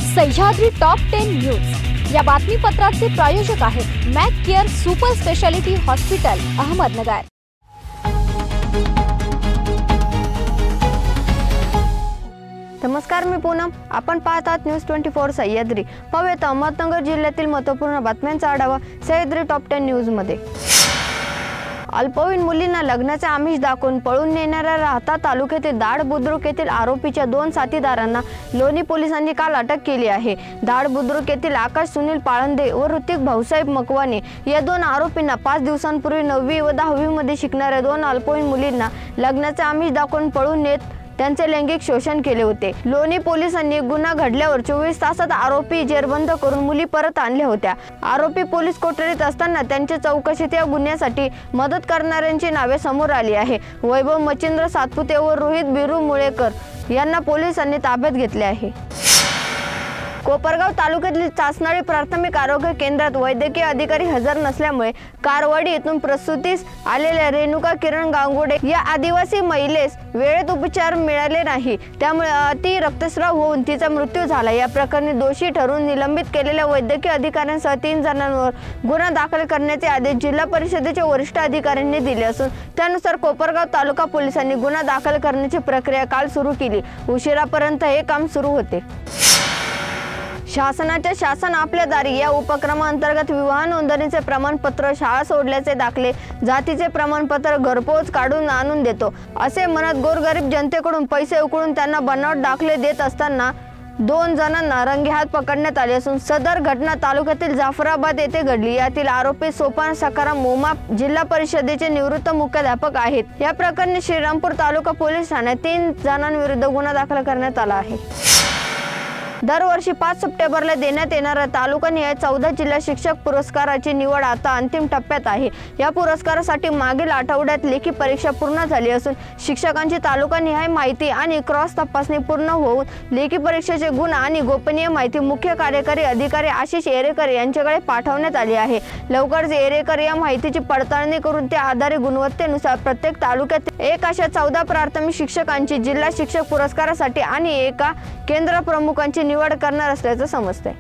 Sahyadri top 10 news या बातमीपत्राचे प्रायोजक आहेत Mac care super speciality hospital Ahmednagar. नमस्कार, मी पूनम। आपण पाहत आहात न्यूज 24 सह्याद्री। पाहूयात अहमदनगर जिल्ह्यातील महत्त्वपूर्ण बातम्यांचा आढावा सह्याद्री टॉप 10 न्यूज मध्ये। अल्पवयीन मुलींना लग्नाचे आमिष दाखवून पळून नेणाऱ्या राहता तालुक्यातील दाड बुद्रुक येथील आरोपीच्या 2 साथीदारांना लोणी पोलिसांनी काल अटक केली आहे। दाड बुद्रुक येथील आकाश सुनील पाळंदे व ऋतिक भाऊसाहेब मकवाने या 2 आरोपींना 5 दिवसांपूर्वी 9वी व 10वी मध्ये शिकणाऱ्या 2 अल्पवयीन मुलींना लग्नाचे आमिष दाखवून पळून नेत त्यांचे लैंगिक शोषण केले होते। लोणी पोलिसांनी गुन्हा घडल्यावर 24 तासात आरोपी जेरबंद करून मुली परत आणल्या होत्या। आरोपी पोलीस कोठडीत असताना त्यांच्या चौकशीत या गुन्ह्यासाठी मदत करणाऱ्यांची नावे समोर आली आहे। वैभव मच्छिंद्र सातपुते व रोहित बिरू मुळेकर यांना पोलिसांनी ताब्यात घेतले आहे। कोपरगाव तालुक्यातील चासनाळी प्राथमिक आरोग्य केंद्रात वैद्यकीय अधिकारी हजर नसल्यामुळे कारवाडी येथून प्रसूतीस आलेल्या रेणुका किरण गांगुडे या आदिवासी महिलेस वेळेत उपचार मिळाले नाही, त्यामुळे अति रक्तस्राव होऊन तिचा मृत्यू झाला। या प्रकरणी दोषी ठरवून निलंबित केलेल्या वैद्यकीय अधिकाऱ्यांसह 3 जणांवर गुन्हा दाखल करण्याचे आदेश जिल्हा परिषदेच्या वरिष्ठ अधिकाऱ्यांनी दिले असून त्यानुसार कोपरगाव तालुका पोलिसांनी गुन्हा दाखल करण्याची प्रक्रिया काल सुरू केली। उशिरापर्यंत हे काम सुरू होते। शासनाच्या शासन आपल्या दारी या उपक्रमांतर्गत विवाह नोंदणीचे प्रमाणपत्र, शाळा सोडल्याचे दाखले, जातीचे प्रमाणपत्र घरपोच काढून आणून देतो असे म्हणत गोरगरीब जनतेकडून पैसे उकळून त्यांना बनावट दाखले देत असताना 2 जणांना रंगेहात पकडण्यात आले असून सदर घटना तालुक्यातील जाफराबाद येथे घडली। यातील आरोपी सोपान सखाराम मोमा जिल्हा परिषदेचे निवृत्त मुख्याध्यापक आहेत। या प्रकरणी श्रीरामपूर तालुका पोलीस ठाण्यात 3 जणांविरुद्ध गुन्हा दाखल करण्यात आला आहे। दरवर्षी 5 सप्टेंबरला देण्यात येणाऱ्या तालुकानिहाय 14 जिल्हा शिक्षक पुरस्काराची निवड आता अंतिम टप्प्यात आहे। या पुरस्कारासाठी मागील आठवड्यात लेखी परीक्षा पूर्ण झाली असून शिक्षकांची तालुकानिहाय माहिती आणि क्रॉस तपासणी पूर्ण होऊन लेखी परीक्षेचे गुण आणि गोपनीय माहिती मुख्य कार्यकारी अधिकारी आशिष एरेकर यांच्याकडे पाठवण्यात आली आहे। लवकरच एरेकर या माहितीची पडताळणी करून त्या आधारे गुणवत्तेनुसार प्रत्येक तालुक्यात एक अशा 14 प्राथमिक शिक्षकांची जिल्हा शिक्षक पुरस्कारासाठी आणि एका केंद्र प्रमुखांची निवड करणार असल्याचं समजते।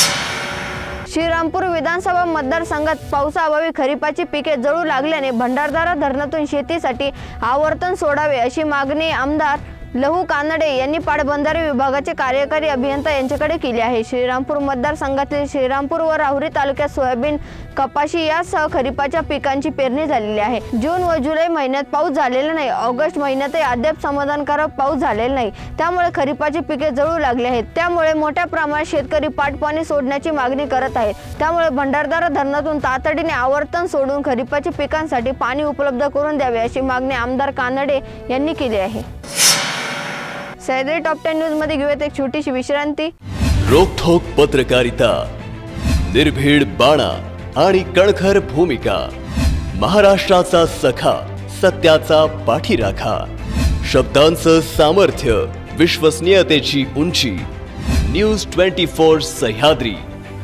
श्रीरामपूर विधानसभा मतदारसंघात पावसाअभावी खरीपाची पिके जळू लागल्याने भंडारदरा धरणातून शेतीसाठी आवर्तन सोडावे अशी मागणी आमदार लहू कानडे यांनी पाटबंधारे विभागाचे कार्यकारी अभियंता यांच्याकडे केली आहे। श्रीरामपूर मतदारसंघातील श्रीरामपूर व राहुरी तालुक्यात सोयाबीन, कपाशी यासह खरीपाच्या पिकांची पेरणी झालेली आहे। जून व जुलै महिन्यात पाऊस झालेला नाही। ऑगस्ट महिन्यातही अद्याप समाधानकारक पाऊस झालेला नाही, त्यामुळे खरीपाची पिके जळू लागली आहेत। त्यामुळे मोठ्या प्रमाणात शेतकरी पाटपाणी सोडण्याची मागणी करत आहेत। त्यामुळे भंडारदरा धरणातून तातडीने आवर्तन सोडून खरीपाच्या पिकांसाठी पाणी उपलब्ध करून द्यावे अशी मागणी आमदार कानडे यांनी केली आहे। सह्याद्री टॉप 10 न्यूज मध्ये घेऊयात एक छोटीशी विश्रांती। रोखोक पत्रकारिता, निर्भीड बाणा आणि कणखर भूमिका, महाराष्ट्राचा सखा, सत्याचा पाठीराखा, शब्दांचं सामर्थ्य, विश्वसनीयतेची उंची, न्यूज 24 सह्याद्री।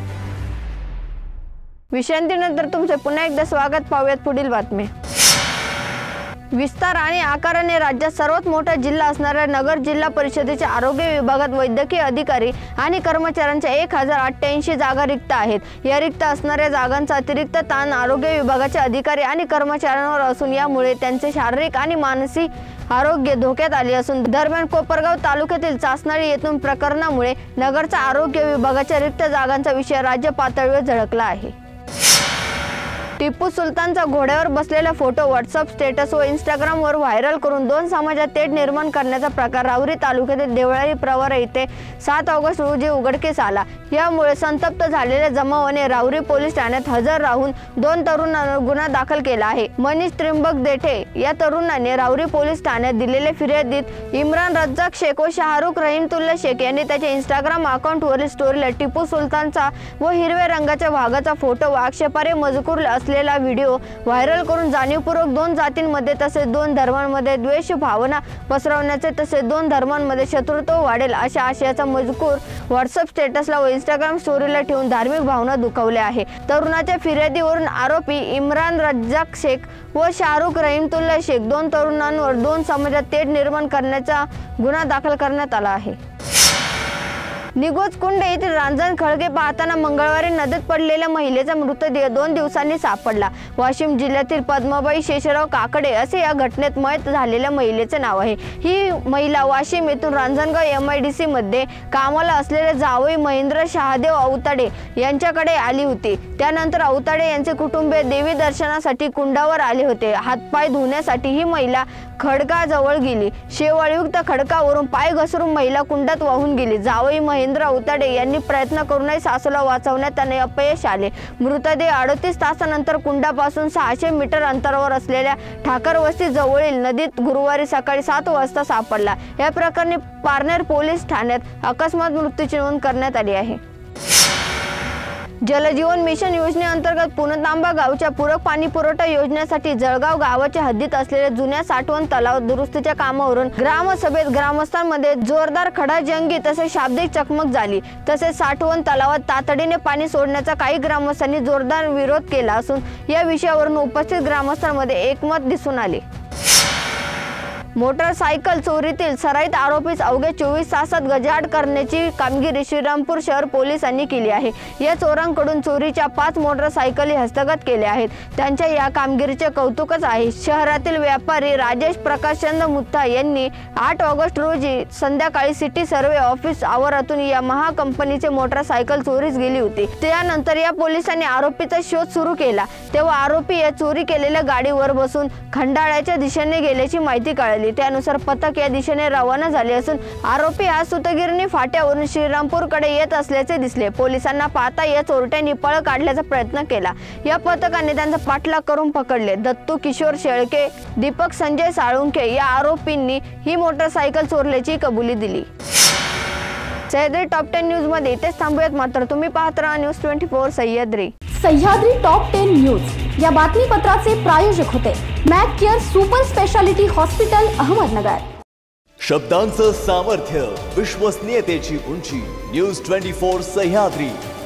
विश्रांतीनंतर तुमचे पुन्हा एकदा स्वागत। पाहूयात पुढील बातमी। विस्तार आणि आकाराने राज्यात सर्वात मोठा जिल्हा असणाऱ्या नगर जिल्हा परिषदेच्या आरोग्य विभागात वैद्यकीय अधिकारी आणि कर्मचाऱ्यांच्या 1088 जागा रिक्त आहेत। या रिक्त असणाऱ्या जागांचा अतिरिक्त ताण आरोग्य विभागाच्या अधिकारी आणि कर्मचाऱ्यांवर असून यामुळे त्यांचे शारीरिक आणि मानसिक आरोग्य धोक्यात आले असून दरम्यान कोपरगाव तालुक्यातील चासनाळी येथून प्रकरणामुळे नगरच्या आरोग्य विभागाच्या रिक्त जागांचा विषय राज्य पातळीवर झळकला आहे। टिपू सुलतानचा घोड्यावर बसलेला फोटो व्हॉट्सअप स्टेटस व इंस्टाग्रामवर व्हायरल करून 2 समाजात तेढ निर्माण करण्याचा प्रकार राहुरी तालुक्यातील देवळाली प्रवरा येथे 7 ऑगस्ट रोजी उघडकीस आला। यामुळे संतप्त झालेल्या जमावाने राहुरी पोलीस ठाण्यात हजर राहून 2 तरुणांवर गुन्हा दाखल केला आहे। मनीष त्रिंबक देठे या तरुणाने राहुरी पोलीस ठाण्यात दिलेल्या फिर्यादीत इम्रान रज्जाक शेख व शाहरुख रहीमतुल्ला शेख यांनी त्याच्या इंस्टाग्राम अकाउंटवरील स्टोरीला टिपू सुलतानचा व हिरव्या रंगाच्या वाघाचा फोटो व आक्षेपार्ह मजकूर असलेला व्हिडिओ व्हायरल करून जाणीवपूर्वक 2 जातींमध्ये तसेच 2 धर्मांमध्ये द्वेष भावना पसरवण्याचे तसेच 2 धर्मांमध्ये शत्रुत्व वाढेल अशा आशयाचा मजकूर व्हॉट्सअप स्टेटसला व इंस्टाग्राम स्टोरीला ठेवून धार्मिक भावना दुखावल्या आहे। तरुणाच्या फिर्यादीवरून आरोपी इम्रान रज्जाक शेख व शाहरुख रहीमतुल्ला शेख 2 तरुणांवर 2 समाजात तेढ निर्माण करण्याचा गुन्हा दाखल करण्यात आला आहे। निगोज कुंड येथील रांजण खळगे पाहताना मंगळवारी नदीत पडलेल्या महिलेचा मृतदेह 2 दिवसांनी सापडला। वाशिम जिल्ह्यातील पद्माबाई शेषराव काकडे असे या घटनेत मयत झालेल्या महिलेचे नाव आहे। ही महिला वाशिम येथून रांजणगाव MIDC मध्ये कामाला असलेले जावई महेंद्र शहादेव अवताडे यांच्याकडे आली होती। त्यानंतर अवताडे यांचे कुटुंबीय देवी दर्शनासाठी कुंडावर आले होते। हातपाय धुण्यासाठी ही महिला खडकाजवळ गेली। शेवाळयुक्त खडकावरून पाय घसरून महिला कुंडात वाहून गेली। जावई महेंद्र अवताडे यांनी प्रयत्न करूनही सासूला वाचवण्यात त्यांना अपयश आले। मृतदेह 38 तासानंतर कुंडापासून 600 मीटर अंतरावर असलेल्या ठाकरवस्ती जवळील नदीत गुरुवारी सकाळी 7 वाजता सापडला। या प्रकरणी पारनेर पोलीस ठाण्यात अकस्मात मृत्यूची नोंद करण्यात आली आहे। जलजीवन मिशन योजनेअंतर्गत पुणतांबा गावच्या पूरक पाणी पुरवठा योजनेसाठी जळगाव गावाच्या हद्दीत असलेल्या जुन्या साठवण तलाव दुरुस्तीच्या कामावरून ग्रामसभेत ग्रामस्थांमध्ये जोरदार खडाजंगी तसेच शाब्दिक चकमक झाली। तसेच साठवण तलावात तातडीने पाणी सोडण्याचा काही ग्रामस्थांनी जोरदार विरोध केला असून या विषयावरून उपस्थित ग्रामस्थांमध्ये एकमत दिसून आले। मोटरसायकल चोरीतील सराईत आरोपीस अवघ्या 24 तासात गजाआड करण्याची कामगिरी श्रीरामपूर शहर पोलिसांनी केली आहे। या चोरांकडून चोरीच्या 5 मोटरसायकली हस्तगत केल्या आहेत। त्यांच्या या कामगिरीचे कौतुकच आहे। शहरातील व्यापारी राजेश प्रकाशचंद मुत्था यांनी 8 ऑगस्ट रोजी संध्याकाळी सिटी सर्वे ऑफिस आवारातून या महाकंपनीचे मोटरसायकल चोरीस गेली होती। त्यानंतर या पोलिसांनी आरोपीचा शोध सुरू केला तेव्हा आरोपी या चोरी केलेल्या गाडीवर बसून खंडाळ्याच्या दिशेने गेल्याची माहिती कळली। त्यानुसार पथक या दिशेने रवाना झाले असून आरोपी हा सुतगिरणी फाट्यावरून श्रीरामपूरकडे येत असल्याचे दिसले। पोलिसांना पाहता या चोरट्यांनी पळ काढण्याचा प्रयत्न केला। या पथकाने त्यांचा पाठलाग करून पकडले। दत्तू किशोर शेळके, दीपक संजय साळुंखे या आरोपींनी ही मोटरसायकल चोरल्याची कबुली दिली। सह्याद्री टॉप 10 न्यूज मध्ये इथेच थांबूयात, मात्र तुम्ही पाहत राहा news 24 Sahyadri. Sahyadri top 10 news या बातमीपत्राचे प्रायोजक होते Mac care super speciality hospital Ahmednagar. शब्दांचं सामर्थ्य, विश्वसनीयतेची उंची, न्यूज 24 सह्याद्री।